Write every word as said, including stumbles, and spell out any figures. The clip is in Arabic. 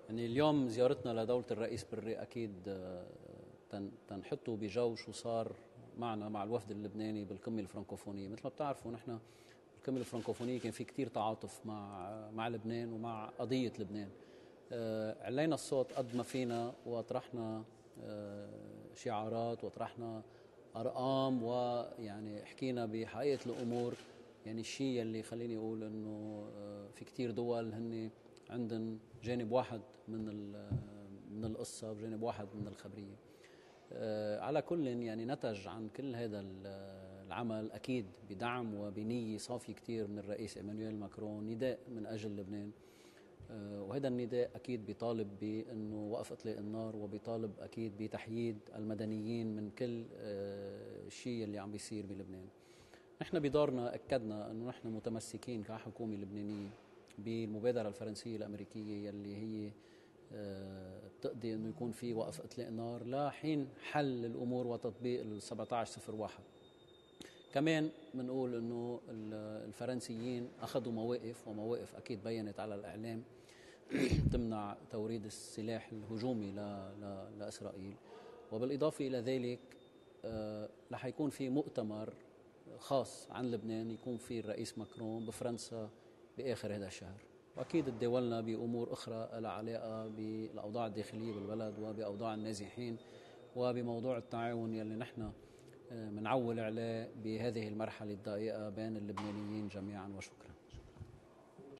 يعني اليوم زيارتنا لدولة الرئيس بري أكيد آه، تن- تنحطه بجو شو صار معنا مع الوفد اللبناني بالقمة الفرنكوفونية. مثل ما بتعرفوا نحن القمة الفرنكوفونية كان في كتير تعاطف مع مع لبنان ومع قضية لبنان. آه، علينا الصوت قد ما فينا وطرحنا آه، شعارات وطرحنا أرقام، ويعني حكينا بحقيقة الأمور. يعني الشيء اللي خليني أقول أنه آه، في كتير دول هن عندن جانب واحد من من القصة وجانب واحد من الخبرية. آه، على كل يعني نتج عن كل هذا العمل أكيد بدعم وبنية صافية كتير من الرئيس إيمانويل ماكرون، نداء من أجل لبنان. آه، وهذا النداء أكيد بيطالب بأنه وقف إطلاق النار، وبيطالب أكيد بتحييد المدنيين من كل آه، الشيء اللي عم بيصير بلبنان. نحن بدورنا أكدنا أنه نحن متمسكين كحكومة لبنانية بالمبادرة الفرنسية الأمريكية اللي هي آه، بتقضي أنه يكون في وقف إطلاق نار لحين حل الأمور وتطبيق ال سبعة عشر صفر واحد. كمان بنقول أنه الفرنسيين أخذوا مواقف، ومواقف أكيد بينت على الإعلام تمنع توريد السلاح الهجومي ل- ل- لإسرائيل. وبالإضافة إلى ذلك آه، رح يكون في مؤتمر خاص عن لبنان يكون فيه الرئيس ماكرون بفرنسا بآخر هذا الشهر. وأكيد تداولنا بأمور أخرى لها علاقة بالأوضاع الداخلية بالبلد وبأوضاع النازحين وبموضوع التعاون يلي نحن آه، منعول عليه بهذه المرحلة الضائقة بين اللبنانيين جميعا. وشكرا.